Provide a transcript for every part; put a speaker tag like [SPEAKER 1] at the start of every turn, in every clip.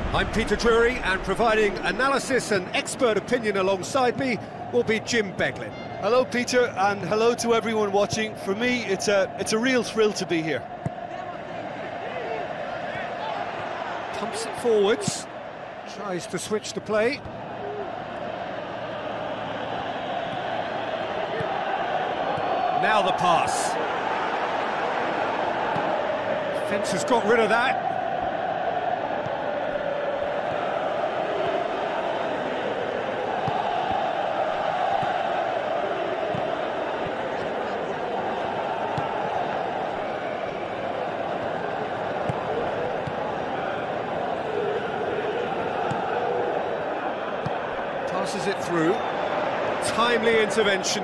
[SPEAKER 1] I'm Peter Drury, and providing analysis and expert opinion alongside me will be Jim Beglin.
[SPEAKER 2] Hello Peter, and hello to everyone watching. For me, it's a real thrill to be here.
[SPEAKER 1] Pumps it forwards, tries to switch the play. Now the pass. Defence has got rid of that. Passes it through. Timely intervention.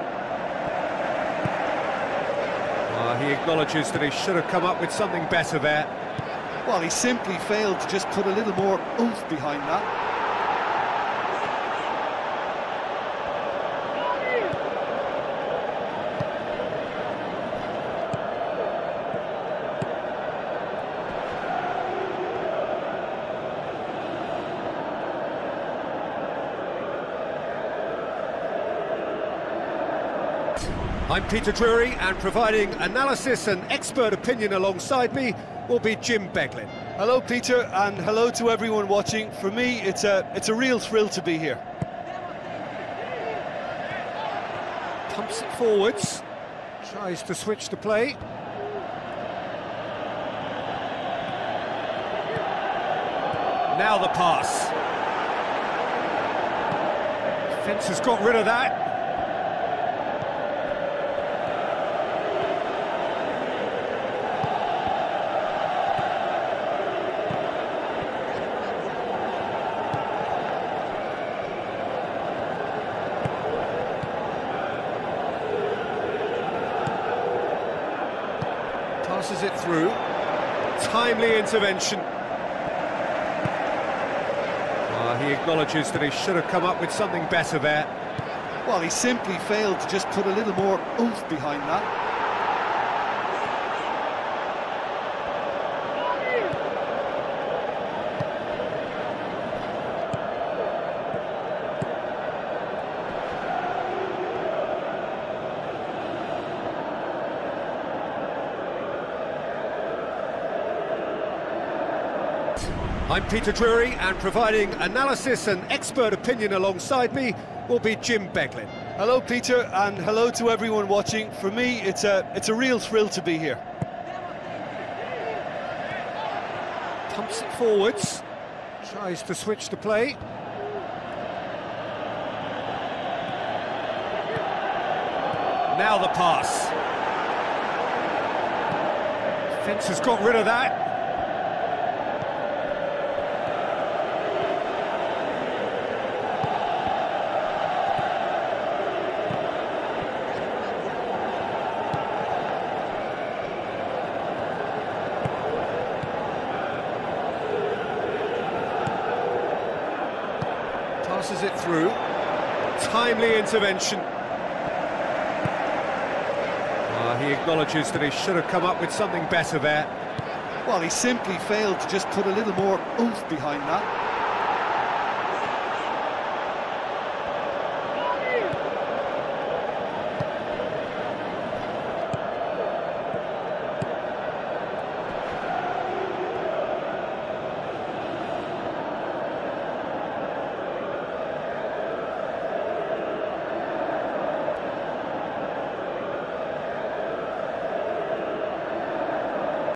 [SPEAKER 1] He acknowledges that he should have come up with something better there.
[SPEAKER 2] Well, he simply failed to just put a little more oomph behind that.
[SPEAKER 1] I'm Peter Drury, and providing analysis and expert opinion alongside me will be Jim Beglin.
[SPEAKER 2] Hello Peter, and hello to everyone watching. For me, it's a real thrill to be here.
[SPEAKER 1] Pumps it forwards, tries to switch the play. Now the pass. Defence has got rid of that. Passes it through. Timely intervention. He acknowledges that he should have come up with something better there.
[SPEAKER 2] Well, he simply failed to just put a little more oomph behind that.
[SPEAKER 1] I'm Peter Drury, and providing analysis and expert opinion alongside me will be Jim Beglin.
[SPEAKER 2] Hello Peter, and hello to everyone watching. For me, it's a real thrill to be here.
[SPEAKER 1] Pumps it forwards, tries to switch the play. Now the pass. Defence has got rid of that. Passes it through. Timely intervention. He acknowledges that he should have come up with something better there.
[SPEAKER 2] Well, he simply failed to just put a little more oomph behind that.